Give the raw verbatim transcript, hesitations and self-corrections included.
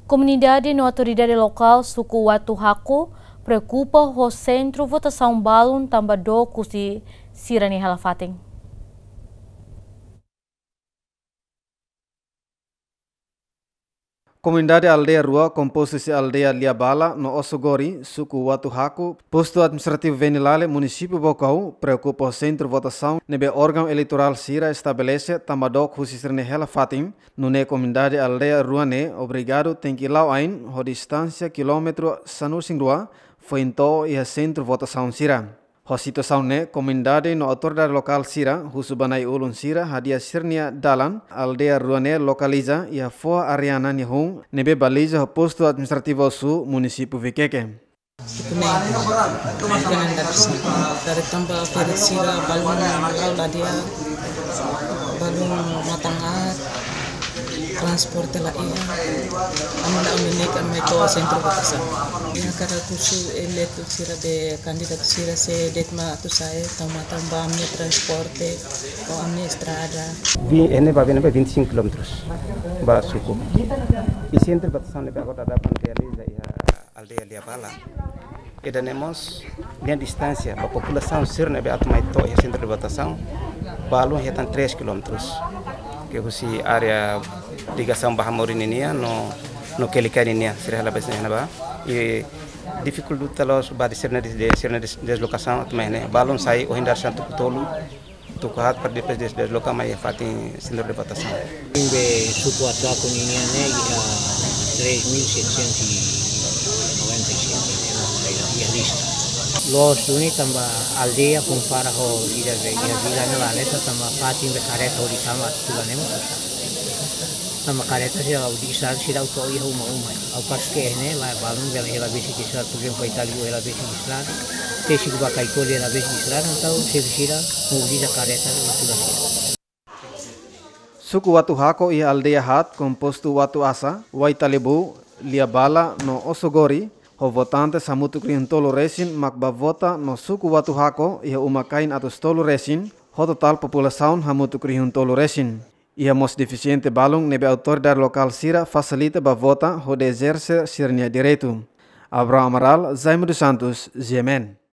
Comunidade no autoridade local suku Watu Haku preocupa o centro votação balon tambah do kusi sirani halafating. Comunidade Aldeia Rua, composto-se Aldeia Liabala, no Osogori, suku Watu Haku, posto administrativo Venilale, município Bocau, preocupa o centro votação, nebe órgão eleitoral Sira estabelece tambadok husisirne hela fatim, no ne comunidade Aldeia Rua ne, obrigado tem que lau ain, ho distância quilômetro sanusing rua, foi então e centro votação Sira. Ho situação ne, comunidade no autoridade local Sira, husubanai ulun Sira, hadia sirnia dalan, aldeia ruane localiza, e a foa ariana nihung, nebe baliza ho posto administrativo su, município Vikeke. Dari tambah dari Sira, balun ladia, balun matangat, transporte la ia, amna aminik ameto centro votação. Ia cara kusu eleito Sira de candidato Sira se detma tu sai toma tambah amne transporte ou amne estrada. Vi ene ba vinte e cinco quilômetros ba suku. E centro votação ne agora da realiza ia aldeia Liabala. E danemos linha distância a população Sira ne be atmai to ia centro de votação balun ia tan três quilômetros. Que husi area ligação Bahamorininia no no Kelikarinia Sira hala besna ba e dificuldade talos ba de serna de serna deslocação atmene balon sai o hindar santo tolu to kahat per depois des desloca mai fatin centro de votação be suku Watu Haku ini ne três mil setecentos e noventa e sete realista. Los duni tambah aldeia compara ho ida ve ida vila ne la neta tambah fatin be kareta ho di sama tulan ne sama kareta sih au di isar sih au to ia uma uma au pas ke ne la balun bela ela besi ke isar tugen ko itali ela besi isar te sih ba kai ko ela besi isar atau sih sira mau di kareta le tulan Suku Watu Haku ia aldeia hat composto Watu Asa, Waitalebu, Liabala no Osogori. Ho votante samutu krian tolu resin makba vota no suku Watu Haku ia umakain atus tolu resin, ho total população hamutu krian tolu resin. Ia mos deficiente balung nebe autoridade local Sira facilita ba vota ho de exerce sirnia direito. Abraham Amaral, Zaimo dos Santos, Zemen.